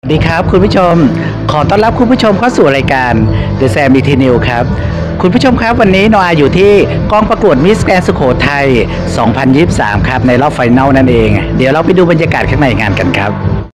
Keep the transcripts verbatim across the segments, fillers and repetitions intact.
ดีครับคุณผู้ชมขอต้อนรับคุณผู้ชมเข้าสู่รายการ The Sam อี ที นิว ครับคุณผู้ชมครับวันนี้โนอาอยู่ที่กองประกวดมิสแกรนด์สุโขทัยสองพันยี่สิบสามครับในรอบไฟนอลนั่นเองเดี๋ยวเราไปดูบรรยากาศข้างในงานกันครับ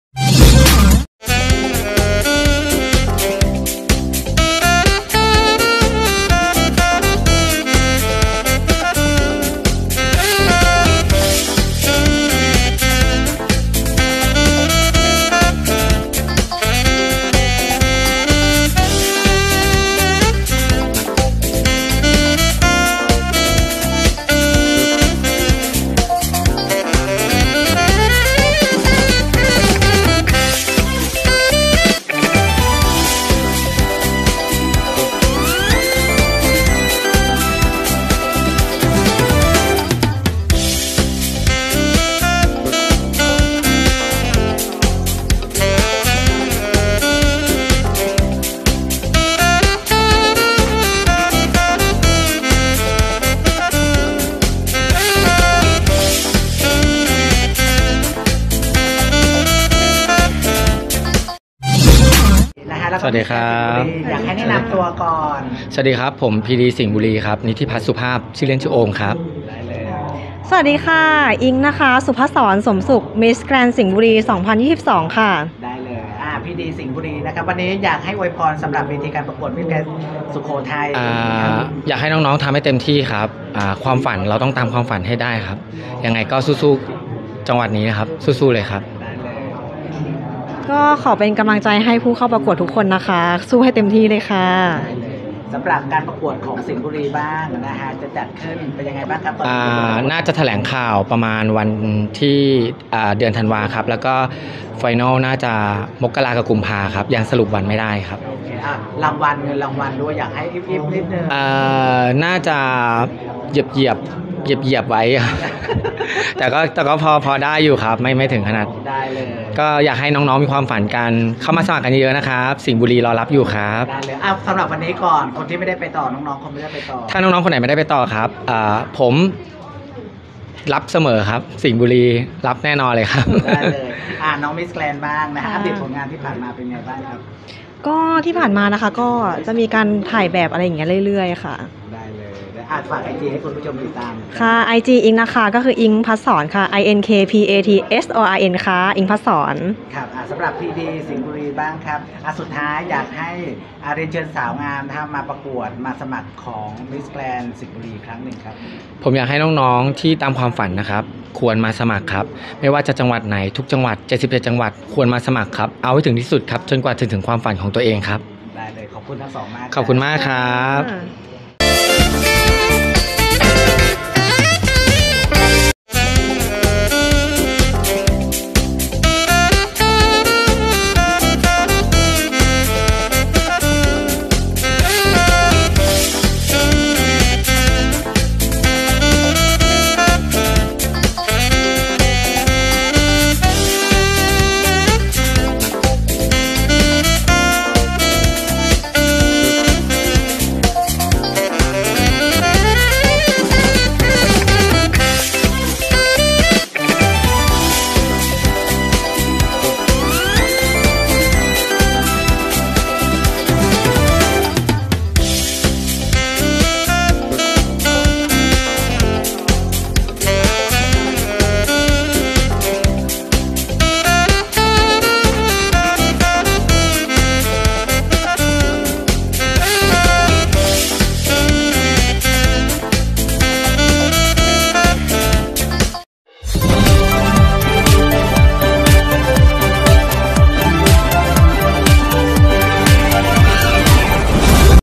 สวัสดีครับอยากให้แนะนำตัวก่อนสวัสดีครับผมพีดีสิงห์บุรีครับนิติพัฒน์สุภาพชื่อเล่นชื่อโอมครับสวัสดีค่ะอิงนะคะสุภศรสมสุขมิสแกรนด์สิงห์บุรีสองพันยี่สิบสองค่ะได้เลยอ่าพีดีสิงห์บุรีนะครับวันนี้อยากให้อวยพรสำหรับเวทีการประกวดมิสแกรนด์สุโขทัยอ่าอยากให้น้องๆทำให้เต็มที่ครับอ่าความฝันเราต้องตามความฝันให้ได้ครับยังไงก็สู้ๆจังหวัดนี้นะครับสู้ๆเลยครับก็ขอเป็นกำลังใจให้ผู้เข้าประกวดทุกคนนะคะสู้ให้เต็มที่เลยค่ะสำหรับการประกวดของสิงห์บุรีบ้างนะฮะจะจัดขึ้นเป็นยังไงบ้างครับอ่าน่าจะแถลงข่าวประมาณวันที่อ่าเดือนธันวาครับแล้วก็ไฟนอลน่าจะมกราคมกับกุมภาครับยังสรุปวันไม่ได้ครับโอเคอ่ะรางวัลเงินรางวัลด้วยอยากให้อิฟๆนิดนึงอ่าน่าจะเหยียบเหยียบเหยียบเหยียบไว้ แต่ก็แต่ก็พอพอได้อยู่ครับไม่ไม่ถึงขนาดได้เลยก็อยากให้น้องๆมีความฝันกันเข้ามาสมัครกันเยอะนะครับสิงห์บุรีรอรับอยู่ครับได้เลยอ่ะสำหรับวันนี้ก่อนคนที่ไม่ได้ไปต่อน้องๆคนไม่ได้ไปต่อถ้าน้องๆคนไหนไม่ได้ไปต่อครับอ่าผมรับเสมอครับสิงห์บุรีรับแน่นอนเลยครับได้เลยอ่าน้องมิสแกรนด์บ้างนะฮะอัปเดตผลงานที่ผ่านมาเป็นไงบ้างครับก็ที่ผ่านมานะคะก็จะมีการถ่ายแบบอะไรอย่างเงี้ยเรื่อยๆค่ะได้เลยอ่านฝากไอจีให้คุณผู้ชมติดตามค่ะไอจีอิงนะคะก็คืออิงพัสสรค่ะ I N K P A T S O R N ค่ะอิงพัสสรครับอ่าสำหรับพีดีสิงห์บุรีบ้างครับอ่าสุดท้ายอยากให้อาเรียนเชิญสาวงามทำมาประกวดมาสมัครของมิสแกรนด์สิงห์บุรีครั้งหนึ่งครับผมอยากให้น้องๆที่ตามความฝันนะครับควรมาสมัครครับไม่ว่าจะจังหวัดไหนทุกจังหวัดเจ็ดสิบเจ็ดจังหวัดควรมาสมัครครับเอาให้ถึงที่สุดครับจนกว่าจะถึงความฝันของตัวเองครับได้เลยขอบคุณทั้งสองมากขอบคุณมากครับ